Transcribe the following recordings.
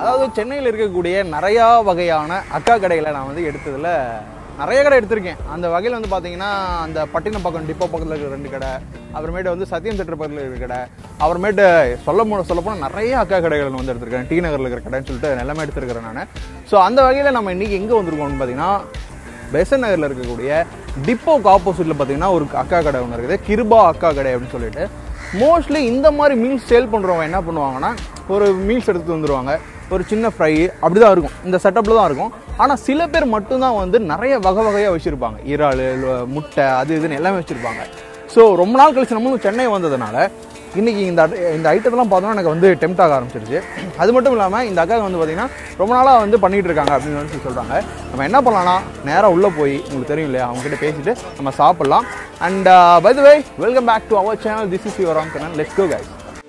அதாவது சென்னையில் இருக்கக்கூடிய நிறையா வகையான அக்கா கடைகளை நான் வந்து எடுத்ததில் நிறைய கடை எடுத்திருக்கேன். அந்த வகையில் வந்து பார்த்தீங்கன்னா அந்த பட்டினப்பாக்கம் டிப்போ பக்கத்தில் இருக்கிற 2 கடை, அப்புறமேட்டு வந்து சத்தியம் தேட்டர் பக்கத்தில் இருக்கிற கடை, அப்புறமேட்டு சொல்லப்போனால் நிறைய அக்கா கடைகள் வந்து எடுத்திருக்கேன். டி நகரில் இருக்கிற கடைன்னு சொல்லிட்டு எல்லாமே எடுத்துருக்கிறேன் நான். ஸோ அந்த வகையில் நம்ம இன்றைக்கி எங்கே வந்திருக்கோம்னு பார்த்தீங்கன்னா பெசன்ட் நகரில் இருக்கக்கூடிய டிப்போக்கு ஆப்போசிட்டில் பார்த்தீங்கன்னா ஒரு அக்கா கடை ஒன்று இருக்குது, கிருபா அக்கா கடை அப்படின்னு சொல்லிட்டு. மோஸ்ட்லி இந்த மாதிரி மீல்ஸ் சேல் பண்ணுறவங்க என்ன பண்ணுவாங்கன்னா ஒரு மீல்ஸ் எடுத்துகிட்டு வந்துடுவாங்க, ஒரு சின்ன ஃப்ரை அப்படி தான் இருக்கும், இந்த செட்டப்பில் தான் இருக்கும். ஆனால் சில பேர் மட்டும்தான் வந்து நிறைய வகையாக வச்சுருப்பாங்க, இறால் முட்டை அது இதுன்னு எல்லாமே வச்சுருப்பாங்க. ஸோ ரொம்ப நாள் கழிச்சு நம்மளும் சென்னை வந்ததுனால இன்றைக்கி இந்த ஐட்டத்தெல்லாம் பார்த்தோன்னா எனக்கு வந்து டெம்ட் ஆக ஆரம்பிச்சிருச்சு. அது மட்டும் இல்லாமல் இந்த அக்கா வந்து பார்த்திங்கன்னா ரொம்ப நாளாக வந்து பண்ணிகிட்டு இருக்காங்க அப்படின்னு வந்து சொல்கிறாங்க. நம்ம என்ன பண்ணலாம்னா நேராக உள்ளே போய் உங்களுக்கு தெரியும் இல்லையா அவங்ககிட்ட பேசிட்டு நம்ம சாப்பிட்லாம். And by the way welcome back to our channel. This is your Ram Kannan. Let's go guys.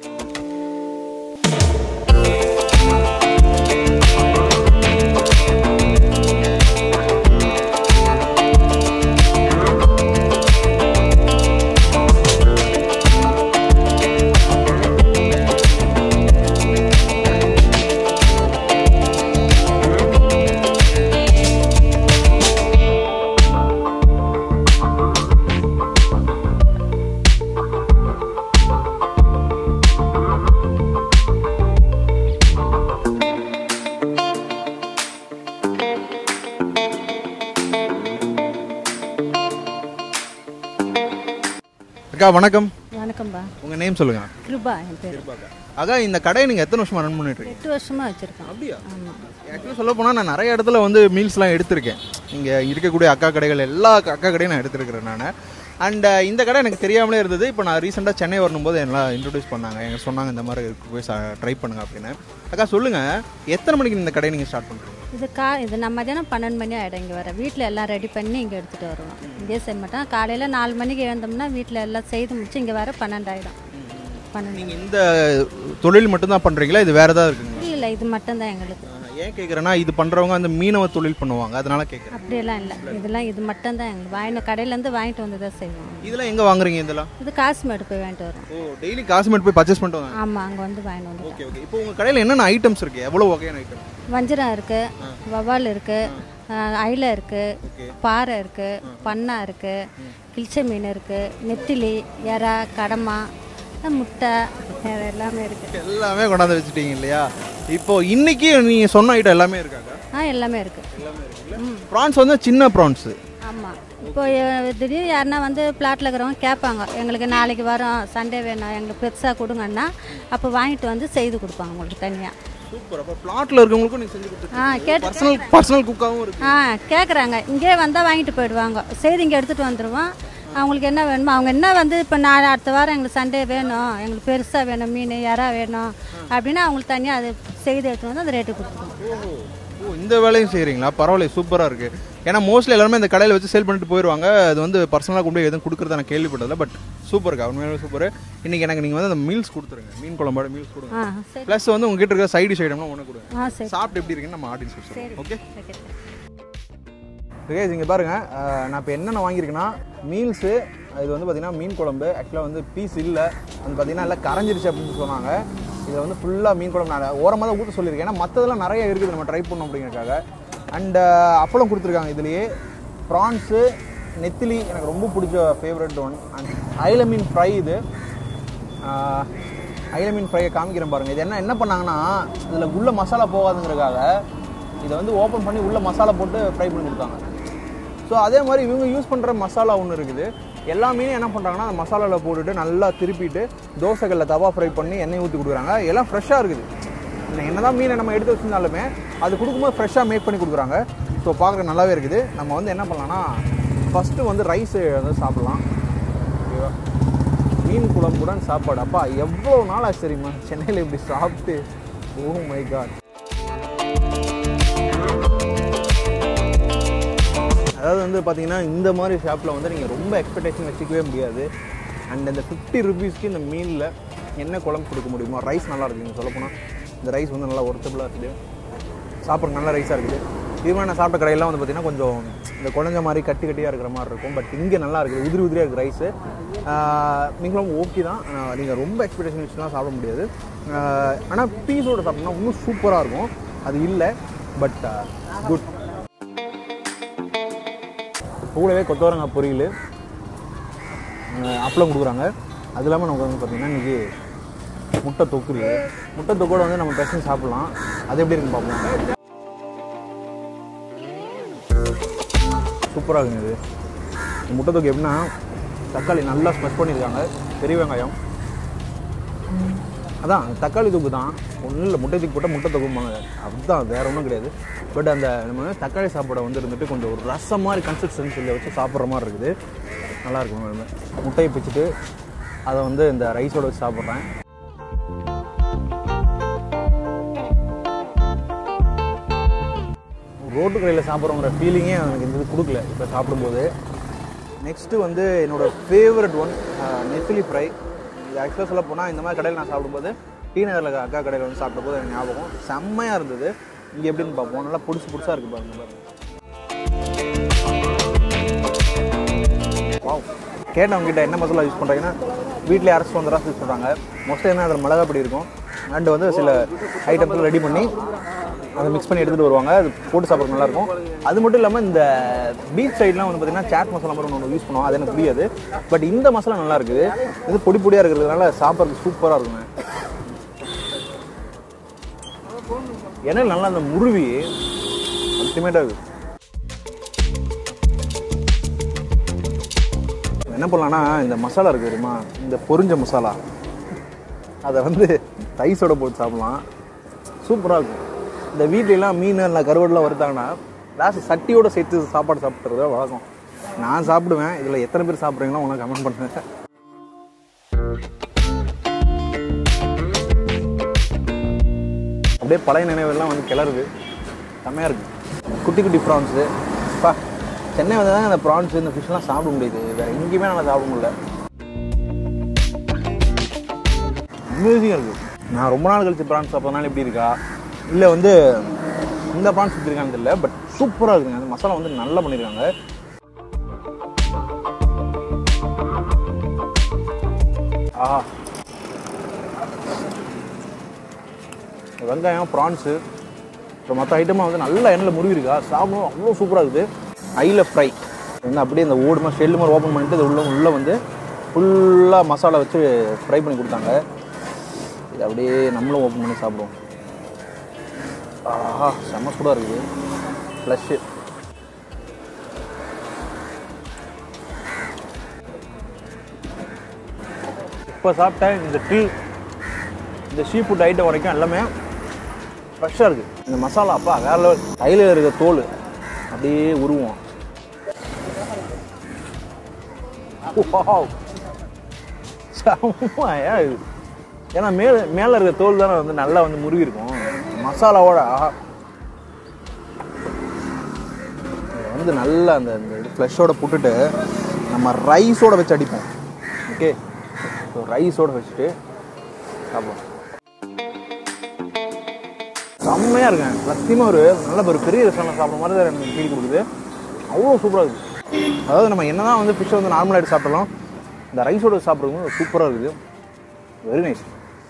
அக்கா வணக்கம். வணக்கம்பா. உங்கள் நேம் சொல்லுங்கள். கிருபா என் பேர். அக்கா இந்த கடையை நீங்கள் எத்தனை வருஷமாக ரன் பண்ணிட்டு இருக்கீங்க? 8 வருஷமாக வச்சுருக்கேன். அப்படியா? ஆமாம். ஆக்சுவலாக சொல்ல போனால் நான் நிறைய இடத்துல வந்து மீல்ஸ்லாம் எடுத்திருக்கேன். இங்கே இருக்கக்கூடிய அக்கா கடைகள் எல்லா அக்கா கடையும் நான் எடுத்துருக்கிறேன் நான். அண்ட் இந்த கடை எனக்கு தெரியாமலே இருந்தது. இப்போ நான் ரீசெண்டாக சென்னை வரும்போது எல்லாம் இன்ட்ரடியூஸ் பண்ணாங்க, எங்க சொன்னாங்க இந்த மாதிரி போய் ட்ரை பண்ணுங்க அப்படின்னு. அக்கா சொல்லுங்கள், எத்தனை மணிக்கு இந்த கடையை நீங்கள் ஸ்டார்ட் பண்ணுறீங்க? இது நம்ம மதியானம் 12 மணி ஆகிடும் இங்கே வர. வீட்டில் எல்லாம் ரெடி பண்ணி இங்கே எடுத்துகிட்டு வருவோம். இங்கே செய்ய மாட்டோம். காலையில் 4 மணிக்கு எழுந்தோம்னா வீட்டில் எல்லாம் செய்து முடிச்சு இங்கே வர 12 ஆகிடும். 12. நீங்கள் இந்த தொழில் மட்டும்தான் பண்ணுறீங்களா, இது வேறு ஏதாவது இருக்குங்களா? இல்லை, இது மட்டும்தான் எங்களுக்கு. ஏன் கேட்குறேன்னா இது பண்ணுறவங்க அந்த மீனவ தொழில் பண்ணுவாங்க, அதனால கேட்குறேன். அப்படியெல்லாம் இல்லை, இது மட்டும்தான் எங்களுக்கு. கடையிலேருந்து வாங்கிட்டு வந்து தான் செய்வோம். இதெல்லாம் எங்கே வாங்குறீங்க? இதெல்லாம் இது காசுமேடு போய் வாங்கிட்டு வரோம். ஓ, டெய்லி காசுமேடு போய் பர்ச்சேஸ் பண்ணிட்டு வாங்க? ஆமாம், அங்கே வந்து வாங்கிட்டு வந்து. Okay okay. இப்போ உங்கள் கடையில் என்னென்ன ஐட்டம்ஸ் இருக்குது? எவ்வளோ வகையான ஐட்டம்? வஞ்சிரம் இருக்குது, வவ்வால் இருக்குது, அயிலை இருக்குது, பாறை இருக்குது, பன்னா இருக்குது, கிழிச்ச மீன் இருக்குது, நெத்திலி, எறா, கடமா, முட்டை எல்லாமே இருக்குது. எல்லாமே கொண்டாந்து வச்சுட்டீங்க இல்லையா? இப்போ இன்னைக்கு நீங்கள் சொன்ன ஐட்டம் எல்லாமே இருக்காங்க? எல்லாமே இருக்குது. எல்லாமே இருக்குல்ல. ப்ரான்ஸ் வந்து சின்ன ப்ரான்ஸு. ஆமாம். இப்போ திடீர்னு யாருன்னா வந்து பிளாட்டில் இருக்கிறவங்க கேட்பாங்க, எங்களுக்கு நாளைக்கு வரோம், சண்டே வேணும், எங்களுக்கு பெருசாக கொடுங்கன்னா அப்போ வாங்கிட்டு வந்து செய்து கொடுப்பாங்க உங்களுக்கு தனியாக. சூப்பர். அப்போ பிளாட்டில் இருக்கவங்களுக்கும் நீங்கள் செஞ்சு கொடுத்துருக்கீங்க. பர்சனல் குக்காகவும் இருக்குது. கேட்குறாங்க, இங்கே வந்தால் வாங்கிட்டு போயிடுவாங்க, செய்து இங்கே எடுத்துகிட்டு வந்துடுவோம். அவங்களுக்கு என்ன வேணுமோ அவங்க என்ன வந்து இப்போ நான் அடுத்த வாரம் எங்களுக்கு சண்டே வேணும், எங்களுக்கு பெருசாக வேணும், மீன் இறா வேணும் அப்படின்னா அவங்களுக்கு தனியாக அது செய்து எடுத்துகிட்டு வந்து அந்த ரேட்டு கொடுத்துருவோம். ஓ, இந்த வேலையும் செய்கிறீங்களா? பரவாயில்ல, சூப்பராக இருக்குது. ஏன்னா மோஸ்ட்லி எல்லாருமே இந்த கடையில் வச்சு சேல் பண்ணிட்டு போயிடுவாங்க. அது வந்து பர்சனலாக கொண்டு போய் எதுவும் கொடுக்குறத நான் கேள்விப்பட்டதில்லை. பட் சூப்பருக்கா, உண்மையிலே சூப்பர். இன்றைக்கி எனக்கு நீங்கள் வந்து அந்த மீல்ஸ் கொடுத்துருங்க, மீன் குழம்போட மீல்ஸ் கொடுங்க. ப்ளஸ் வந்து உங்ககிட்ட இருக்கிற சைடு ஐட்டம்லாம் ஒன்று கொடுங்க. சாப்பிட்டு எப்படி இருக்குன்னு நம்ம ஆடியன்ஸ் சொல்லுவோம். ஓகே கைஸ், இங்கே பாருங்கள், நான் இப்போ என்னென்ன வாங்கியிருக்கேன்னா மீல்ஸு. இது வந்து பார்த்திங்கன்னா மீன் குழம்பு. ஆக்சுவலாக வந்து பீஸ் இல்லை, வந்து பார்த்திங்கன்னா எல்லாம் கரைஞ்சிருச்சு அப்படின்னு சொன்னாங்க. இதை வந்து ஃபுல்லாக மீன் குழம்பு நான் ஓரமாக தான் ஊற்ற சொல்லியிருக்கேன். ஏன்னா மற்றதெல்லாம் நிறைய இருக்குது, நம்ம ட்ரை பண்ணோம் அப்படிங்கிறதுக்காக. அண்டு அப்பளம் கொடுத்துருக்காங்க இதுலேயே. ப்ரான்ஸு, நெத்திலி எனக்கு ரொம்ப பிடிச்ச ஃபேவரட் ஒன். அண்ட் அயில மீன் ஃப்ரை. இது அயில மீன் ஃப்ரையை காமிக்கிறேன் பாருங்கள். இது என்ன பண்ணாங்கன்னா இதில் உள்ள மசாலா போகாதுங்கிறதுக்காக இதை வந்து ஓப்பன் பண்ணி உள்ள மசாலா போட்டு ஃப்ரை பண்ணி கொடுத்தாங்க. ஸோ அதே மாதிரி இவங்க யூஸ் பண்ணுற மசாலா ஒன்று இருக்குது. எல்லா மீனும் என்ன பண்ணுறாங்கன்னா அந்த மசாலாவில் போட்டுட்டு நல்லா திருப்பிட்டு தோசைகளில் தவா ஃப்ரை பண்ணி எண்ணெய் ஊற்றி கொடுக்குறாங்க. எல்லாம் ஃப்ரெஷ்ஷாக இருக்குது. என்ன தான் மீனை நம்ம எடுத்து வச்சுருந்தாலுமே அது கொடுக்கும்போது ஃப்ரெஷ்ஷாக மேக் பண்ணி கொடுக்குறாங்க. ஸோ பார்க்குற நல்லாவே இருக்குது. நம்ம வந்து என்ன பண்ணலாம்னா ஃபஸ்ட்டு வந்து ரைஸ் வந்து சாப்பிட்லாம். ஓகேவா? மீன் குழம்புடன் சாப்பாடு. அப்பா எவ்வளோ நாள் ஆச்சு தெரியுமா சென்னையில் இப்படி சாப்பிட்டு. Oh my god. அதாவது வந்து பார்த்தீங்கன்னா இந்த மாதிரி ஷாப்பில் வந்து நீங்கள் ரொம்ப எக்ஸ்பெக்டேஷன் வச்சுக்கவே முடியாது. அண்ட் இந்த 50 ருபீஸ்க்கு இந்த மீனில் என்ன குழம்பு கொடுக்க முடியுமோ. ரைஸ் நல்லா இருக்குதுங்க. சொல்லப்போனால் இந்த ரைஸ் வந்து நல்லா ஒர்த்தபுளாக இருக்குது, சாப்பிட்ற நல்ல ரைஸாக இருக்குது. இதுமாதிரி நான் சாப்பிட்ட கடையெல்லாம் வந்து பார்த்திங்கன்னா கொஞ்சம் இந்த குழஞ்ச மாதிரி கட்டி கட்டியாக இருக்கிற மாதிரி இருக்கும். பட் இங்கே நல்லா இருக்குது, உதிரி உதிரியாக இருக்குது ரைஸு. நீங்களும் ஓகே தான், நீங்கள் ரொம்ப எக்ஸ்பெக்டேஷன் வச்சுலாம் சாப்பிட முடியாது. ஆனால் பீஸோடு சாப்பிட்டோம்னா இன்னும் சூப்பராக இருக்கும். அது இல்லை, பட் குட். கூடவே கொத்தவரங்காய் பொரியல், அப்பளம் கொடுக்குறாங்க. அது இல்லாமல் நமக்கு வந்து பார்த்திங்கன்னா இன்றைக்கி முட்டை தொக்கு இருக்குது. முட்டை தொக்கோட வந்து நம்ம பெசஞ்சு சாப்பிட்லாம். அது எப்படி இருக்குன்னு பார்ப்போம். சூப்பராக இருக்குங்க இது. முட்டை தொக்கு எப்படின்னா தக்காளி நல்லா ஸ்மெஷ் பண்ணியிருக்காங்க, பெரிய வெங்காயம். அதான் தக்காளி தொக்கு தான், ஒன்றும் இல்லை, முட்டை தூக்கி போட்டால் முட்டை தொக்கும்பாங்க, அதுதான், வேறு ஒன்றும் கிடையாது. பட் அந்த நம்ம தக்காளி சாப்பாடை வந்து இருந்துட்டு கொஞ்சம் ஒரு ரசம் மாதிரி கன்சிஸ்டன்சியில் வச்சு சாப்பிட்ற மாதிரி இருக்குது. நல்லாயிருக்கும். முட்டையை பிச்சுட்டு அதை வந்து இந்த ரைஸோடு வச்சு சாப்பிட்றேன். ரோட்டு கடையில் சாப்பிட்றவங்கிற ஃபீலிங்கே எனக்கு இந்த இது கொடுக்கல இப்போ சாப்பிடும்போது. நெக்ஸ்ட்டு வந்து என்னோடய ஃபேவரட் ஒன் நெத்திலி ஃப்ரை. இது ஆக்சுவலாக சொல்ல போனால் இந்த மாதிரி கடையில் நான் சாப்பிடும்போது டி நகரில் அக்கா கடையில் வந்து சாப்பிடும்போது எனக்கு ஞாபகம் செம்மையாக இருந்தது. இங்கே எப்படின்னு பார்ப்போம். நல்லா புதுசாக இருக்குது பாருங்க. வாவ். கேட்டவங்ககிட்ட என்ன மசாலா யூஸ் பண்ணுறாங்கன்னா வீட்டிலே அரைச்சி வந்து ரசம் யூஸ் பண்ணுறாங்க. மோஸ்ட்டாக என்ன அதில் மிளகா பொடி இருக்கும், அண்டு வந்து சில ஐட்டம்ஸ் ரெடி பண்ணி அதை மிக்ஸ் பண்ணி எடுத்துகிட்டு வருவாங்க. அது போட்டு சாப்பிட்றது நல்லாயிருக்கும். அது மட்டும் இல்லாமல் இந்த பீச் சைட்லாம் வந்து பார்த்திங்கன்னா சாட் மசாலா மாதிரி ஒன்று யூஸ் பண்ணுவோம், அது எனக்கு புரியாது. பட் இந்த மசாலா நல்லா இருக்குது. இது பொடி பொடியாக இருக்கிறதுனால சாப்பிட்றதுக்கு சூப்பராக இருக்குங்க. எண்ணெய் நல்லா அந்த முருவி அல்டிமேட்டாக இருக்குது. என்ன பண்ணலான்னா இந்த மசாலா இருக்குது தெரியுமா, இந்த பொரிஞ்ச மசாலா, அதை வந்து ரைஸோடு போட்டு சாப்பிட்லாம், சூப்பராக இருக்கும். இந்த வீட்லலாம் மீன் இல்லை கருவாடுலாம் வறுத்தாங்கன்னா லாஸ்ட் சட்டியோடு சேர்த்து சாப்பாடு சாப்பிட்றது வழக்கம். நான் சாப்பிடுவேன். இதில் எத்தனை பேர் சாப்பிட்றீங்களோ உங்களை கமெண்ட் பண்ணுங்க. அப்படியே பழைய நினைவெல்லாம் வந்து கிளறுது, செம்மையாக இருக்குது. குட்டி குட்டி ப்ரான்ஸு. பா, சென்னை வந்து தான் இந்த ப்ரான்ஸு இந்த ஃபிஷ்லாம் சாப்பிட முடியுது, வேறு எங்கேயுமே நல்லா சாப்பிட முடியல. அமேசிங்காக இருக்குது. நான் ரொம்ப நாள் கழிச்சு ப்ரான்ஸ் சாப்பிட்றதுனால எப்படி இருக்கா, இல்லை வந்து இந்த ப்ரான்ஸ் சுற்றிருக்கான்னு தெரியல, பட் சூப்பராக இருக்குங்க. அந்த மசாலா வந்து நல்லா பண்ணியிருக்காங்க. ஆஹா, வெங்காயம், ப்ரான்ஸு, இப்போ மற்ற ஐட்டமாக வந்து நல்ல எண்ணெயில் முருவி இருக்கா, சாப்பிடும் அவ்வளோ சூப்பராக இருக்குது. ஐல ஃப்ரை வந்து அப்படியே இந்த ஓடுமா ஷெல்லு மாதிரி ஓப்பன் பண்ணிட்டு அது உள்ளே வந்து ஃபுல்லாக மசாலா வச்சு ஃப்ரை பண்ணி கொடுத்தாங்க. இது அப்படியே நம்மளும் ஓப்பன் பண்ணி சாப்பிடுவோம். ஆஹா, செம்ம சூடாக இருக்குது. ஃப்ளஷ்ஷு. இப்போ சாப்பிட்டேன் இந்த சீ ஃபுட் ஐட்டம் வரைக்கும் எல்லாமே ஃப்ரெஷ்ஷாக இருக்குது. இந்த மசாலா அப்பா வேற லெவல். கையில் இருக்க தோல் அப்படியே உருவோம். செம்மையா இது. ஏன்னா மேலே இருக்க தோல் தானே வந்து நல்லா வந்து முருகி இருக்கும் மசாலாவோட. வந்து நல்லா அந்த ஃப்ளஷோட போட்டுட்டு நம்ம ரைஸோட வச்சு அடிப்போம். ஓகே, ஸோ ரைஸோட வச்சுட்டு சாப்பிடுவோம். செம்மையாக இருக்கேன். சத்தியமாக ஒரு நல்ல ஒரு பெரிய ரெஸ்டாரண்ட் சாப்பிட்ற மாதிரி தான் எனக்கு ஃபீல் கொடுக்குது. அவ்வளோ சூப்பராக இருக்குது. அதாவது நம்ம என்ன தான் வந்து ஃபிஷ்ஷை வந்து நார்மலாக எடுத்து சாப்பிட்டாலும் இந்த ரைஸோட சாப்பிட்றது சூப்பராக இருக்குது. Very nice.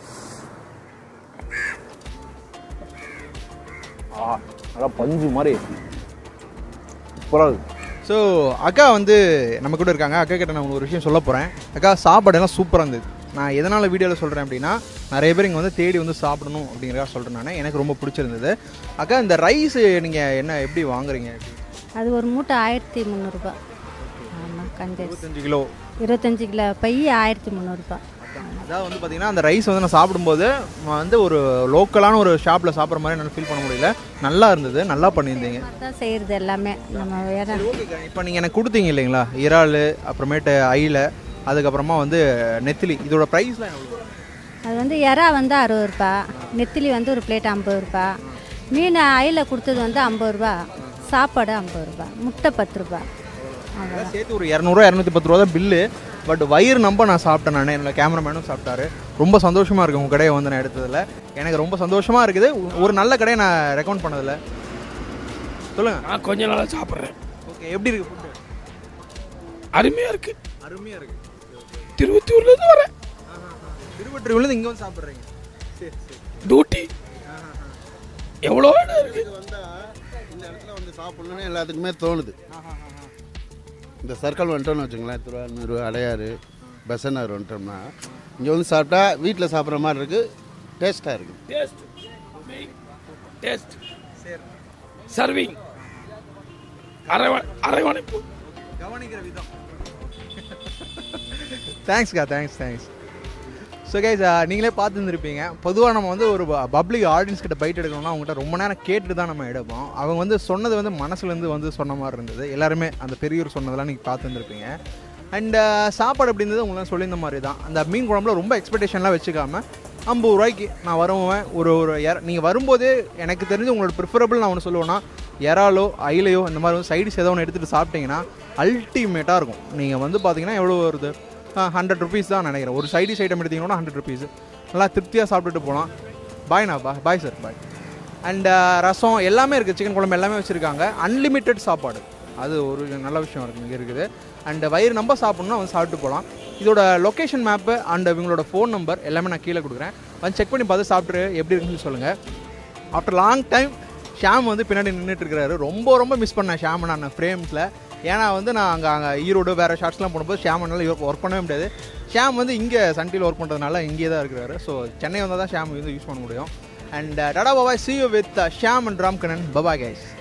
நல்லா பஞ்சு மாதிரி சூப்பராக இருக்குது. ஸோ அக்கா வந்து நம்ம கூட இருக்காங்க. அக்கா கிட்ட நான் ஒரு விஷயம் சொல்ல போகிறேன். அக்கா, சாப்பாடெல்லாம் சூப்பராக இருந்தது. நான் எதனால் வீடியோவில் சொல்கிறேன் அப்படின்னா, நிறைய பேர் இங்கே வந்து தேடி வந்து சாப்பிடணும் அப்படிங்கிறதா சொல்கிறேன். நான் எனக்கு ரொம்ப பிடிச்சிருந்தது. அக்கா, இந்த ரைஸ் நீங்கள் என்ன எப்படி வாங்குறீங்க? அது ஒரு மூட்டை 1300 ரூபாய். ஆமாம், கஞ்சி 25 கிலோ 25 கிலோ பை 1300 ரூபாய். அதாவது வந்து பார்த்தீங்கன்னா அந்த ரைஸ் வந்து நான் சாப்பிடும்போது வந்து ஒரு லோக்கலான ஒரு ஷாப்பில் சாப்பிட்ற மாதிரி என்னால் ஃபீல் பண்ண முடியல. நல்லா இருந்தது, நல்லா பண்ணியிருந்தீங்க. தான் செய்கிறது எல்லாமே நம்ம வேறு. ஓகே, இப்போ நீங்கள் எனக்கு கொடுத்தீங்க இல்லைங்களா, இறால், அப்புறமேட்டு ஐல, அதுக்கப்புறமா வந்து நெத்திலி, இதோட ப்ரைஸ்லாம் எவ்வளோ? அது வந்து இறா வந்து 60 ரூபா, நெத்திலி வந்து ஒரு பிளேட் 50 ரூபா, மீன் ஐல கொடுத்தது வந்து 50 ரூபா, சாப்பாடு 50 ரூபா, முட்டை 10 ரூபா. அதெல்லாம் சேர்த்து ஒரு 200 210 ரூபா தான் பில்லு. பட் வயிறு நம்ப நான் சாப்பிட்டேன். நான் என்னோட கேமராமேனும் சாப்பிட்டாரு. ரொம்ப சந்தோஷமாக இருக்குது உங்கள் கடையை வந்து நான் எடுத்ததில். எனக்கு ரொம்ப சந்தோஷமாக இருக்குது. ஒரு நல்ல கடையை நான் ரெக்கமெண்ட் பண்ணதில்லை. சொல்லுங்கள். நான் கொஞ்ச நாளாக சாப்பிட்றேன். ஓகே, ஓகே, எப்படி இருக்கு ஃபுட்டு? அருமையாக இருக்குது. அருமையாக இருக்கு. திருவத்தூர்லேருந்து வரேன். திருவொற்றியூர்லேருந்து இங்கே வந்து சாப்பிட்றீங்க? சரி சரி. டியூட்டி எவ்வளோ இடம் இருக்குது. இந்த இடத்துல வந்து சாப்பிட்ணுன்னு எல்லாத்துக்குமே தோணுது. இந்த சர்க்கிள் வந்துட்டோம்னு வச்சுங்களேன், திருவாரூர், அடையாறு, பெசனார் வந்துட்டோம்னா இங்கே வந்து சாப்பிட்டா வீட்டில் சாப்பிட்ற மாதிரி இருக்குது, டேஸ்ட்டாக இருக்குது. டேஸ்ட் சர்விங் அரவணைப்பு கவனிக்கிற விதம். தேங்க்ஸ்க்கா, தேங்க்ஸ். ஸோ கைஸ், நீங்களே பார்த்துருந்துருப்பீங்க. பொதுவாக நம்ம வந்து ஒரு பப்ளிக் ஆடியன்ஸ் கிட்ட பைட் எடுக்கணும்னா அவங்ககிட்ட ரொம்ப நேரம் கேட்டு தான் நம்ம எடுப்போம். அவங்க வந்து சொன்னது வந்து மனசுலேருந்து வந்து சொன்ன மாதிரி இருந்தது. எல்லாருமே அந்த பெரியவர் சொன்னதெல்லாம் நீங்கள் பார்த்துருந்துருப்பீங்க. அண்ட் சாப்பாடு அப்படின்றது உங்களுக்கு சொல்லியிருந்த மாதிரி தான். அந்த மீன் குழம்புல ரொம்ப எக்ஸ்பெக்டேஷன்லாம் வச்சுக்காமல் 50 ரூபாய்க்கு நான் வருவேன். நீங்கள் வரும்போதே எனக்கு தெரிஞ்சு உங்களோட ப்ரிஃபரபிள் நான் ஒன்று சொல்லுவேன்னா, இறாலோ அயிலையோ இந்த மாதிரி வந்து சைடிஸ் ஏதோ ஒன்று எடுத்துகிட்டு சாப்பிட்டீங்கன்னா அல்டிமேட்டாக இருக்கும். நீங்கள் வந்து பார்த்தீங்கன்னா எவ்வளோ வருது, 100 ருபீஸ் தான் நினைக்கிறேன். ஒரு சைடிஸ் ஐட்டம் எடுத்திங்கன்னா 100 ருபீஸ். நல்லா திருப்தியாக சாப்பிட்டுட்டு போகலாம். பாய்ண்ணா, பாய் சார், பாய். அண்ட் ரசம் எல்லாமே இருக்குது, சிக்கன் குழம்பு எல்லாமே வச்சுருக்காங்க. அன்லிமிட்டெட் சாப்பாடு, அது ஒரு நல்ல விஷயம் இங்கே இருக்குது. அண்ட் வயிறு நம்ப சாப்பிட்ணுன்னா வந்து சாப்பிட்டு போகலாம். இதோட லொக்கேஷன் மேப்பு அண்ட் இவங்களோட ஃபோன் நம்பர் எல்லாமே நான் கீழே கொடுக்குறேன். வந்து செக் பண்ணி பார்த்து சாப்பிட்டு எப்படி இருக்குன்னு சொல்லுங்கள். ஆஃப்டர் லாங் டைம் ஷாம் வந்து பின்னாடி நின்றுட்டு இருக்கிறாரு. ரொம்ப மிஸ் பண்ணேன் ஷாம் நான் ஃப்ரேம்ஸில். ஏன்னா வந்து நான் அங்கே ஈரோடு வேறு ஷார்ட்ஸ்லாம் போடும்போது ஷாம்னால ஒர்க் பண்ணவே முடியாது. ஷாம் வந்து இங்கே சன்டியில் ஒர்க் பண்ணுறதுனால இங்கே தான் இருக்கிறாரு. ஸோ சென்னை வந்தால் தான் ஷாம் வந்து யூஸ் பண்ண முடியும். And tata bye bye, see you with Sham and Ramkannan. Bye bye guys.